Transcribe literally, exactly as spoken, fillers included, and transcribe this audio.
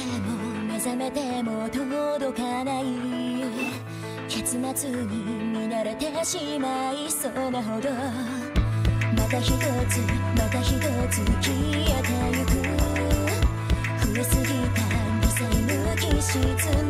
も目覚めても届かない結末に見慣れてしまいそうなほどまた一つまた一つ消えてゆく増えすぎた犠牲無機質